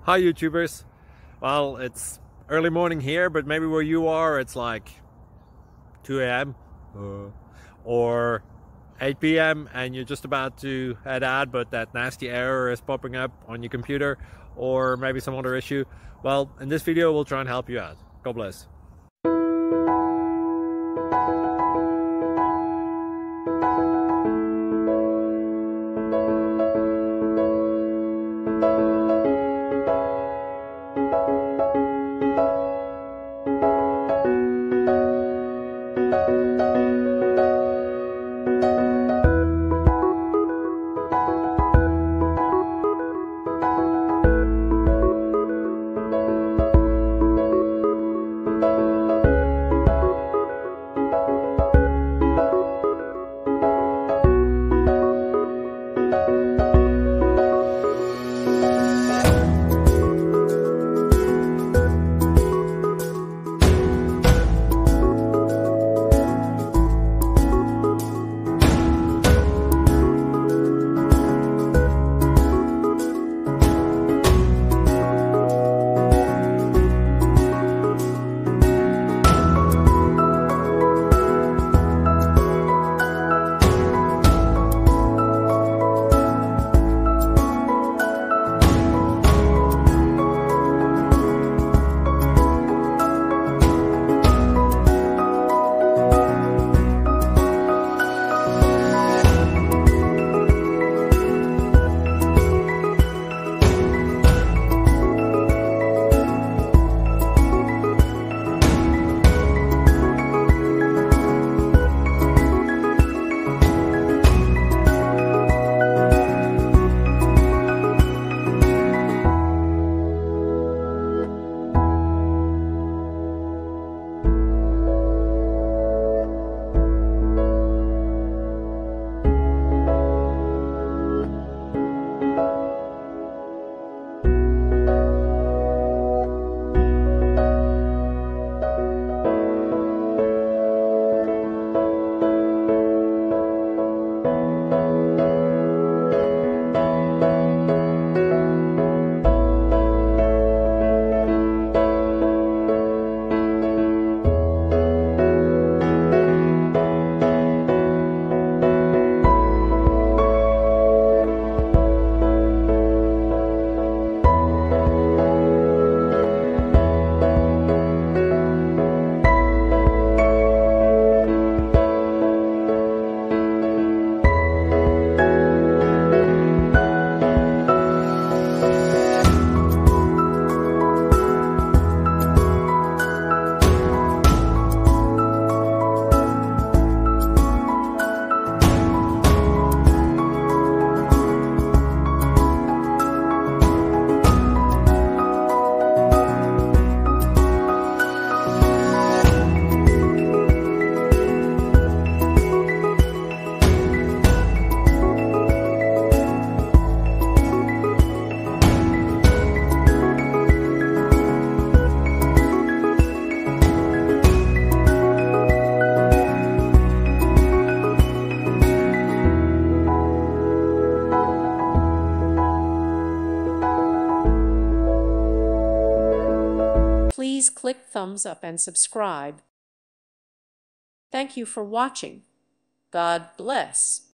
Hi YouTubers. Well, it's early morning here, but maybe where you are it's like 2 a.m. or 8 p.m. and you're just about to head out, but that nasty error is popping up on your computer, or maybe some other issue. Well, in this video we'll try and help you out. God bless. Please click thumbs up and subscribe. Thank you for watching. God bless.